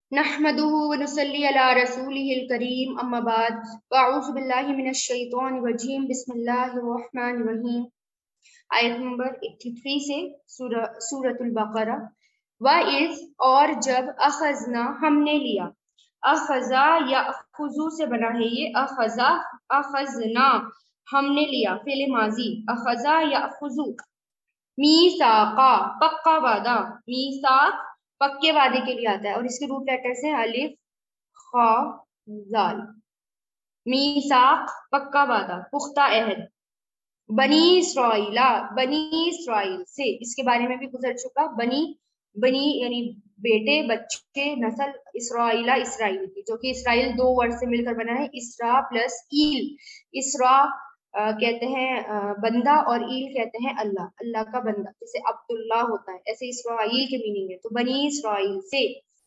नहमदुहु व नुसल्ली अला रसूलिहिल करीम अम्मा बाद अऊज़ु बिल्लाहि मिनश शैतानिर रजीम बिस्मिल्लाहिर रहमानिर रहीम। आयत नंबर 83 से सूरतुल बकरा। व इज़ और जब अखज़ना हमने लिया, अखज़ा या खुजू से बना है ये, अखज़ा अखज़ना हमने लिया, फ़िल माज़ी, अखज़ा या खुजू, मीसाका पक्का वादा, मीसाक पक्के वादे के लिए आता है और इसके रूट लेटर्स हैं अलिफ खा जाल। मीसाक पक्का वादा, पुख्ता अहद। बनी इसराइला, बनी इसराइल से, इसके बारे में भी गुजर चुका। बनी बनी यानी बेटे, बच्चे, नस्ल, इसराइला इसराइल की, जो कि इसराइल दो वर्ड से मिलकर बना है, इसरा प्लस ईल। इसरा कहते हैं बंदा और ईल कहते हैं अल्लाह, अल्लाह का बंदा, जैसे अब्दुल्लाह होता है, ऐसे इसराइल के मीनिंग है। तो बनी इसराइल से,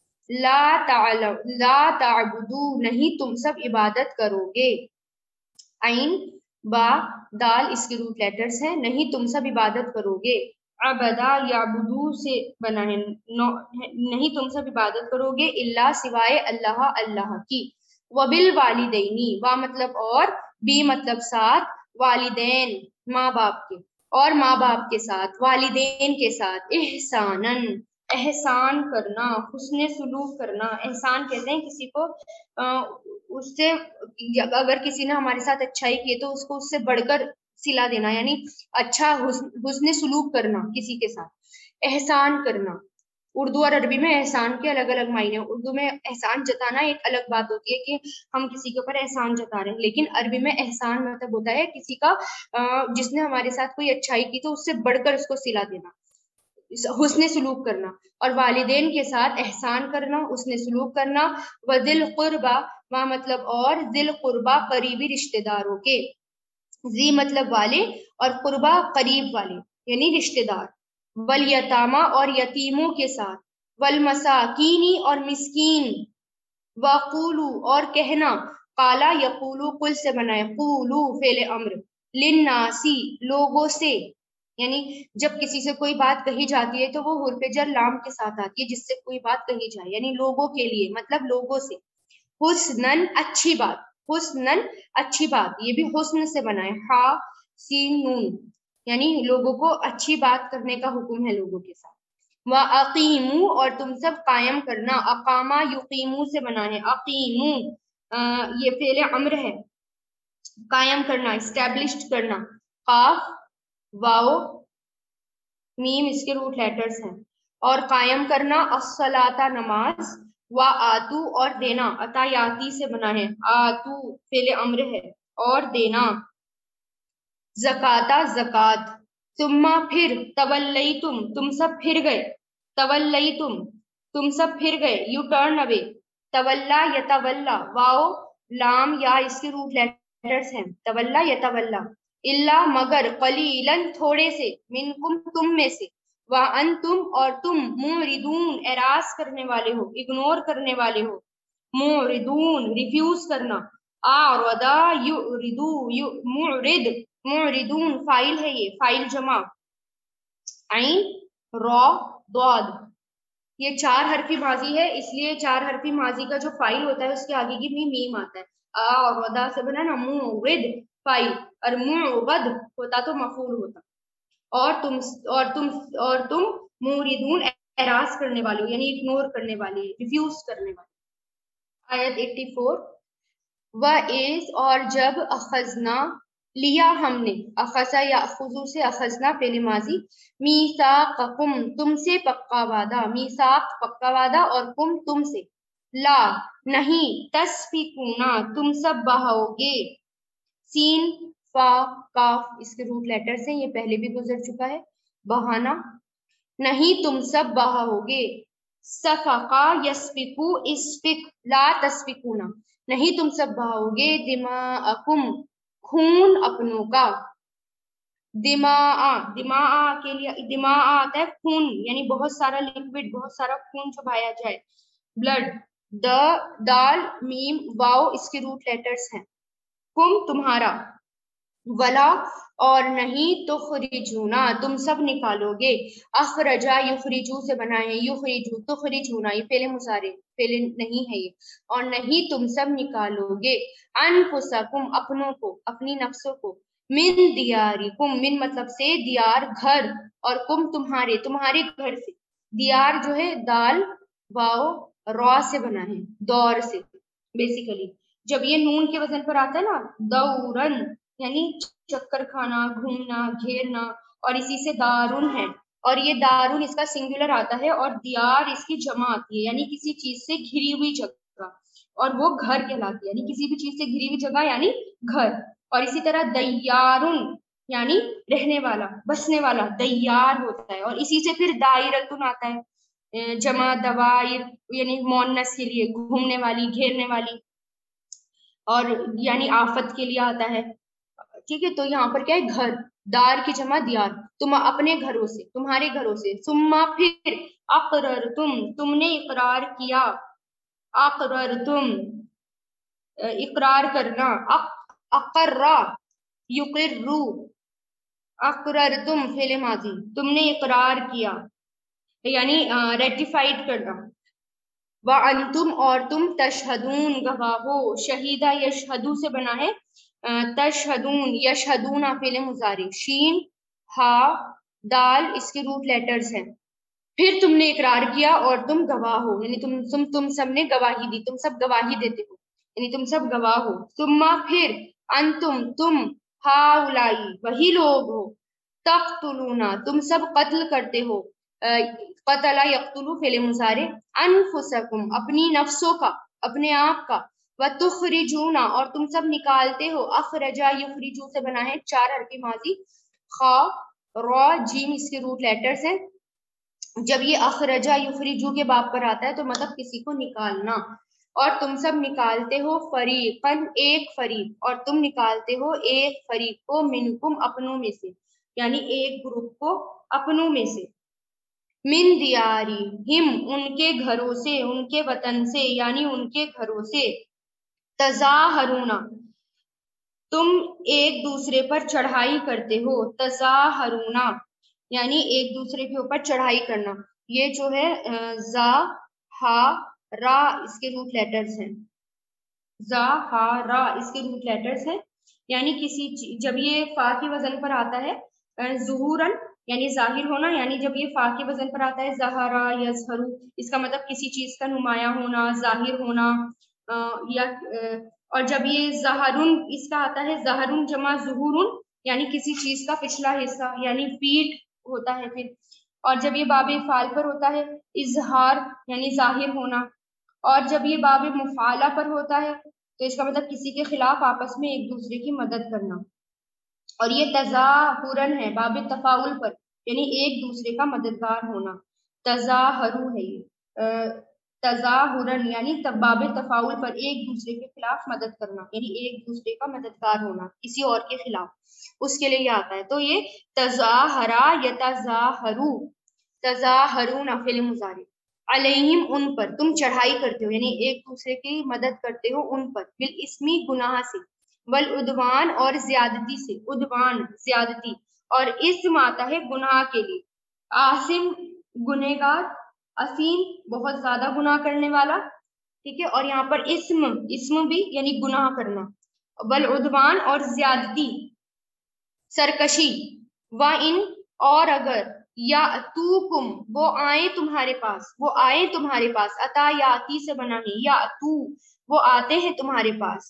ला ताबुदू नहीं तुम सब इबादत करोगे, आइन बा दाल इसके रूट लेटर्स हैं, नहीं तुम सब इबादत करोगे। अबदा याबुदू से बना है, नहीं तुम सब इबादत करोगे, इल्ला सिवाय अल्लाह अल्लाह की। वबिल वालिदैनी, वा मतलब और, बी मतलब साथ, वालिदैन माँ बाप के, और माँ बाप के साथ, वालिदैन के साथ, एहसानन एहसान करना, हुस्ने सुलूक करना। एहसान कहते हैं किसी को उससे, अगर किसी ने हमारे साथ अच्छाई की तो उसको उससे बढ़कर सिला देना, यानी अच्छा हुस्ने सुलूक करना किसी के साथ, एहसान करना। उर्दू और अरबी में एहसान के अलग अलग मायने हैं। उर्दू में एहसान जताना एक अलग बात होती है कि हम किसी के ऊपर एहसान जता रहे हैं, लेकिन अरबी में एहसान मतलब होता है किसी का जिसने हमारे साथ कोई अच्छाई की तो उससे बढ़कर उसको सिला देना, हुस्ने सुलूक करना। और वालिदैन के साथ एहसान करना, उसने सुलूक करना। वदिल कुर्बा, वहाँ मतलब और, दिल कुर्बा करीबी रिश्तेदारों के, जी मतलब वाले और कुर्बा करीब वाले यानी रिश्तेदार। वल यतामा और यतीमों के साथ, वल मसाकीनी और मिस्कीन, वकूलू और कहना, काला यकूलू कुल से बना है, कूलू फेले अम्र, लिन्नासी लोगों से, यानी जब किसी से कोई बात कही जाती है तो वो हुर्फेजर लाम के साथ आती है, जिससे कोई बात कही जाए, यानी लोगों के लिए मतलब लोगों से। हुस्नन अच्छी बात, हुस्नन अच्छी बात, ये भी हुस्न से बना है, हा सीन नून, यानी लोगों को अच्छी बात करने का हुक्म है लोगों के साथ। व अकीमू और तुम सब कायम करना, अकामा युकीमू से बना है, अकीमू ये फेले अम्र है, कायम करना, स्टैब्लिश्ड करना। काफ वाओ मीम इसके रूट लेटर्स हैं, और कायम करना, अस्सलाता नमाज, व आतू और देना, अतायाती से बना है, आतू फेले अम्र है, और देना, ज़काता ज़कात। सुम्मा फिर, तवल्लई तुम सब फिर गए, तवल्लई तुम सब फिर गए, यू टर्न अवे। तवल्ला यतवल्ला, वाओ लाम या इसके रूट लेटर्स हैं, तवल्ला यतवल्ला। इल्ला मगर, कलीलन थोड़े से, मिनकुम तुम में से, व अंतुम और तुम, मुरिदून एरास करने वाले हो, इग्नोर करने वाले हो, मुरिदून रिफ्यूज करना। आरदा युरिदू मुरिद, मुरिदून फाइल है ये, फाइल जमा। आइन रॉ दौद, ये चार हरफी माजी है, इसलिए चार हरफी माजी का जो फाइल होता है उसके आगे की भी मीम आता है। आ से बना ना, मुरिद फाइल, और मुअबद होता तो मफूल होता। और तुम मुरिदून एरास करने वाले हो, यानी इग्नोर करने वाले, रिफ्यूज करने वाले। आयत 84। व इज और जब, अखजना लिया हमने, अखजा या अखुजू से, अखजना पेले माजी, मीसाकुम तुमसे पक्का वादा, मीसाक पक्का वादा, और कुम तुमसे, ला नहीं, तस्फिकूना तुम सब बहाओगे, सीन फा काफ इसके रूट लेटर्स हैं, ये पहले भी गुजर चुका है, बहाना, नहीं तुम सब बहाओगे। सफका यस्फिकु इस्फिक, ला तस्फिकूना नहीं तुम सब बहाओगे, दिमाअकुम खून अपनों का, दिमा के लिए दिमा आता है खून, यानी बहुत सारा लिक्विड, बहुत सारा खून जो बहाया जाए, ब्लड। द दाल मीम वाओ इसके रूट लेटर्स हैं, कुम तुम्हारा, ولا اور نہیں تخرجونا تم سب نکالو گے، اخرجا یخرجو سے بنا ہے، یخرجو تخرجونا یہ فعل مضارع فعل نہیں ہے یہ، اور نہیں تم سب نکالو گے، انفسکم اپنوں کو اپنی نفسوں کو، من دیارکم من مطلب سے دیار گھر، اور کم تمہارے تمہارے گھر سے، دیار جو ہے دال واو را سے بنا ہے، دور سے بیسیکلی، جب یہ نون کے وزن پر آتا ہے نا دورن یعنی چکر کھانا گھومنا گھیرنا، اور اسی سے دارن ہے، اور یہ دارن اس کا سنگولر آتا ہے، اور دیار اس کی جمع آتی ہے یعنی کسی چیز سے گھری ہوئی جگہ، اور وہ گھر کہلاتی ہے، یعنی کسی بھی چیز سے گھری ہوئی جگہ یعنی گھر، اور اسی طرح دیارن یعنی رہنے والا بسنے والا دیار ہوتا ہے، اور اسی سے پھر دائرتن آتا ہے جمع دوائر یعنی مونس کے لیے گھومنے والی گھیرنے والی، اور یعنی آفت کے لیے آتا ہے، ٹھیک ہے، تو یہاں پر کیا ہے گھر، دار کی جمع دیار، تم اپنے گھروں سے تمہارے گھروں سے، ثم پھر اقررتم تم نے اقرار کیا، اقررتم اقرار کرنا، اقرا یقرو، اقررتم فعل ماضی تم نے اقرار کیا یعنی ریٹیفائڈ کرنا، وَأَنْتُمْ اور تم تشہدون گواہو، شہیدہ یشہدو سے بنا ہے تشہدون یشہدون فعل مضارع، شین ہا دال اس کے روٹ لیٹرز ہیں، پھر تم نے اقرار کیا اور تم گواہ ہو، یعنی تم سب نے گواہی دی، تم سب گواہی دیتے ہو یعنی تم سب گواہ ہو، ثم پھر انتم تم ہاؤلائی وہی لوگ ہو، تقتلون تم سب قتل کرتے ہو، قتل یقتلو فعل مضارع، انفسکم اپنی نفسوں کا اپنے آپ کا، وتخرجون اور تم سب نکالتے ہو، اخرجا یخرجو سے بنا ہے 4 حرف ماضی، خا را جیم اس کے روٹ لیٹرز ہیں، جب یہ اخرجا یخرجو کے باب پر آتا ہے تو مطلب کسی کو نکالنا، اور تم سب نکالتے ہو فریقن ایک فریق، اور تم نکالتے ہو ایک فریق کو، منکم اپنوں میں سے یعنی ایک گروپ کو اپنوں میں سے، من دیاری ہم ان کے گھروں سے ان کے وطن سے یعنی ان کے گھروں سے، تظاہرونا تم ایک دوسرے پر چڑھائی کرتے ہو، تظاہرونا یعنی ایک دوسرے کے اوپر چڑھائی کرنا، یہ جو ہے زا ہا را اس کے روٹ لیٹرز ہیں، زا ہا را اس کے روٹ لیٹرز ہیں، یعنی کسی جب یہ فا کے وزن پر آتا ہے ظہورن یعنی ظاہر ہونا، یعنی جب یہ فا کے وزن پر آتا ہے ظہرا یظہرو اس کا مطلب کسی چیز کا نمایاں ہونا ظاہر ہونا، یا اور جب یہ ظہرن اس کا آتا ہے ظہرن جمع ظہورن یعنی کسی چیز کا پچھلا حصہ یعنی پیٹ ہوتا ہے پھر، اور جب یہ باب فعال پر ہوتا ہے اظہار یعنی ظاہر ہونا، اور جب یہ باب مفعلہ پر ہوتا ہے تو اس کا مطلب کسی کے خلاف آپس میں ایک دوسرے کی مدد کرنا، اور یہ تظاہرن ہے باب تفاعل پر یعنی ایک دوسرے کا مددگار ہونا، تظاہرو ہے یہ تظاہرن یعنی باب تفاعل پر ایک دوسرے کے خلاف مدد کرنا یعنی ایک دوسرے کا مددگار ہونا کسی اور کے خلاف، اس کے لیے یہ آتا ہے، تو یہ تظاہرا یتظاہرو تظاہرون فعل مضارع، علیہم ان پر تم چڑھائی کرتے ہو یعنی ایک دوسرے کی مدد کرتے ہو ان پر، بالاسمی گناہ سے، والعدوان اور زیادتی سے، عدوان زیادتی، اور اسم آتا ہے گناہ کے لیے، آسم گنہگار، اسیم بہت زیادہ گناہ کرنے والا، ٹھیک ہے، اور یہاں پر اسم بھی یعنی گناہ کرنا، والعدوان اور زیادتی سرکشی، وَإِن اور اگر، یا تو وہ آئیں تمہارے پاس، وہ آئیں تمہارے پاس، اتا یاتی سے بنا ہے، یا تو وہ آتے ہیں تمہارے پاس،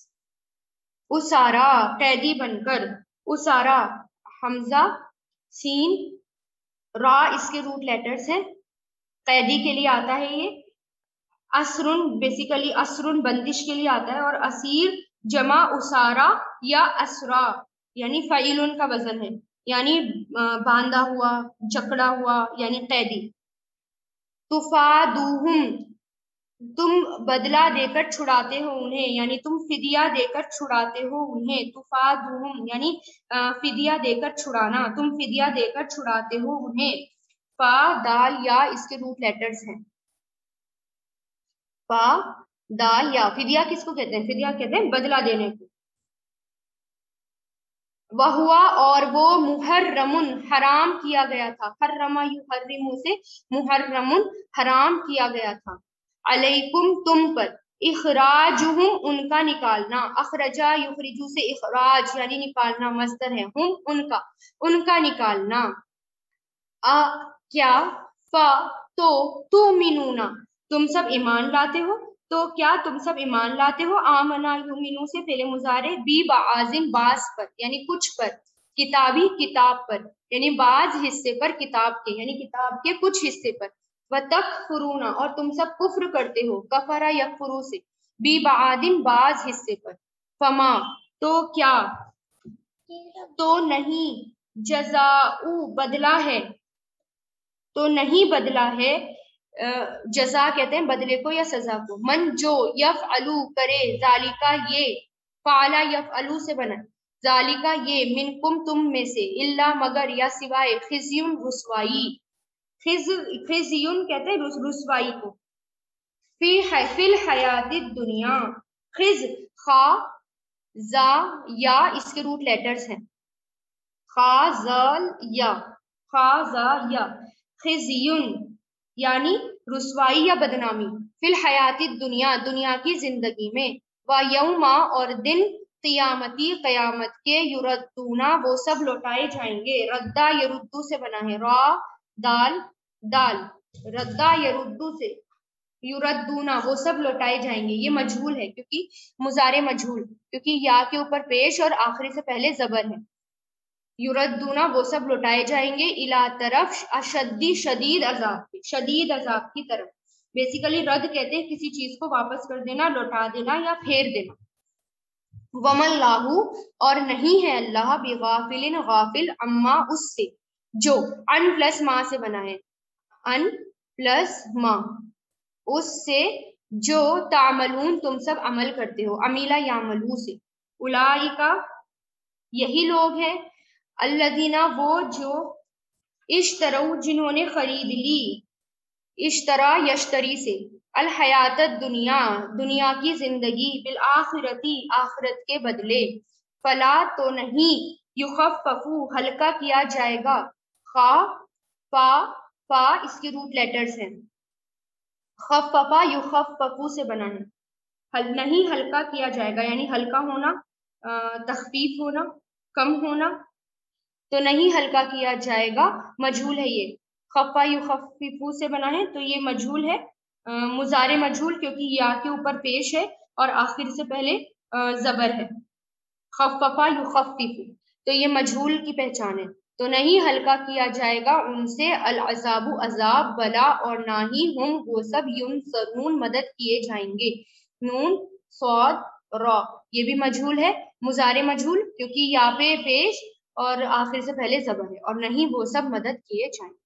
اسارا قیدی بن کر، اسارا حمزہ سین را اس کے روٹ لیٹرز ہیں، قیدی کے لیے آتا ہے یہ، اسرن بیسیکلی اسرن بندش کے لیے آتا ہے، اور اسیر جمع اسارا یا اسرا یعنی فعیلن کا وزن ہے یعنی باندھا ہوا جکڑا ہوا یعنی قیدی، تفادوہم تم بدلہ دے کر چھڑاتے ہو انہیں یعنی تم فدیہ دے کر چھڑاتے ہو انہیں، تفادوہم یعنی فدیہ دے کر چھڑانا، تم فدیہ دے کر چھڑاتے ہو انہیں، فا دال یا اس کے روٹ لیٹرز ہیں، فا دال یا، فدیہ کس کو کہتے ہیں؟ فدیہ کہتے ہیں بدلہ دینے کو، वहुआ और वो मुहर्रमुन हराम किया गया था, हर्रमा युहर्रिमु से मुहर्रमुन हराम किया गया था, अलैकुम तुम पर, इखराजुहुम उनका निकालना, अखरजा युखरिजु से इखराज यानी निकालना मस्दर है, हुम उनका, उनका निकालना, क्या, फा तो मिनूना तुम सब ईमान लाते हो, तो क्या तुम सब ईमान लाते हो, आमना युमिनु से फेले मुजारे, बी बाजिन बाज पर यानी कुछ पर, किताबी किताब पर यानी बाज हिस्से पर किताब के यानी किताब के कुछ हिस्से पर, व तकफुरूना और तुम सब कुफ्र करते हो, कफरा यकफुरू से, बी बादिन बाज हिस्से पर, फमा तो क्या, तो नहीं, जजाऊ बदला है, तो नहीं बदला है, जजा कहते हैं बदले को या सजा को, मन जो यफअलू करे, जालिका ये, फाला यफअलू से बना, जालिका ये, मिनकुम तुम में से, इल्ला मगर या सिवाय, खिज़युन रुसवाई, खिज़युन कहते हैं रुसवाई को, फिल हयातिद दुनिया, खिज़ खा जा या इसके रूट लेटर्स हैं, खा ज़ल या, खा जा या, खिज़युन यानी रुसवाई या बदनामी, फिल हयाती दुनिया दुनिया की जिंदगी में, व यौमा और दिन, क़ियामती क़यामत के, युरद्दूना वो सब लौटाए जाएंगे, रद्दा यरुद्दू से बना है, रा दाल दाल, रद्दा यरुद्दू से, युरद्दूना वो सब लौटाए जाएंगे, ये मजहूल है क्योंकि मुजारे मजहूल, क्योंकि या के ऊपर पेश और आखिरी से पहले जबर है, युरद्दूना वो सब लौटाए जाएंगे, इला तरफ अशद्दी शदीद अजाब की तरफ, बेसिकली रद्द कहते हैं किसी चीज को वापस कर देना, लौटा देना या फेर देना, वमल्लाहु और नहीं है अल्लाह बिगाफिलिन गाफिल अम्मा उससे, जो अन प्लस माँ से बना है, अन प्लस माँ उससे, जो तामलून तुम सब अमल करते हो, अमीला यामलू से, उलाइका यही लोग हैं, अल्लदीना वो जो, इश्तरऊ जिन्होंने खरीद ली, इश्तरा यश्तरी से, अल हयातत दुनिया दुनिया की जिंदगी, बिल आखिरती आखिरत के बदले, फला तो नहीं, युखफ़फ़ू हल्का किया जाएगा, खा फा इसके रूट लेटर्स हैं, खफ़फ़ा युखफ़फ़ू से बना है, नहीं हल्का किया जाएगा यानी हल्का होना, तखफीफ होना, कम होना, तो नहीं हल्का किया जाएगा, मजहूल है ये, खफ़ा युखफ़िफ़ू से बना है तो ये मजहूल है, मुजारे मजहूल क्योंकि या के ऊपर पेश है और आखिर से पहले जबर है, खफ़फ़ा युखफ़िफ़ू, तो ये मजहूल की पहचान है, तो नहीं हल्का किया जाएगा उनसे, अल अज़ाबु अज़ाब, बला और ना ही हम वो सब, युनसरून मदद किए जाएंगे, नून सौद रॉ ये भी मजहूल है, मुजारे मजहूल क्योंकि या पे पेश और आखिर से पहले जबर है, और नहीं वो सब मदद किए जाएंगे।